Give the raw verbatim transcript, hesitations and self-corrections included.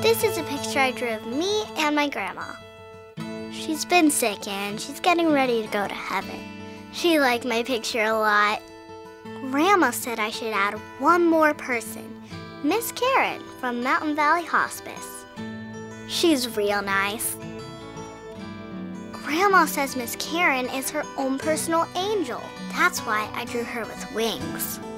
This is a picture I drew of me and my grandma. She's been sick and she's getting ready to go to heaven. She liked my picture a lot. Grandma said I should add one more person, Miss Karen from Mountain Valley Hospice. She's real nice. Grandma says Miss Karen is her own personal angel. That's why I drew her with wings.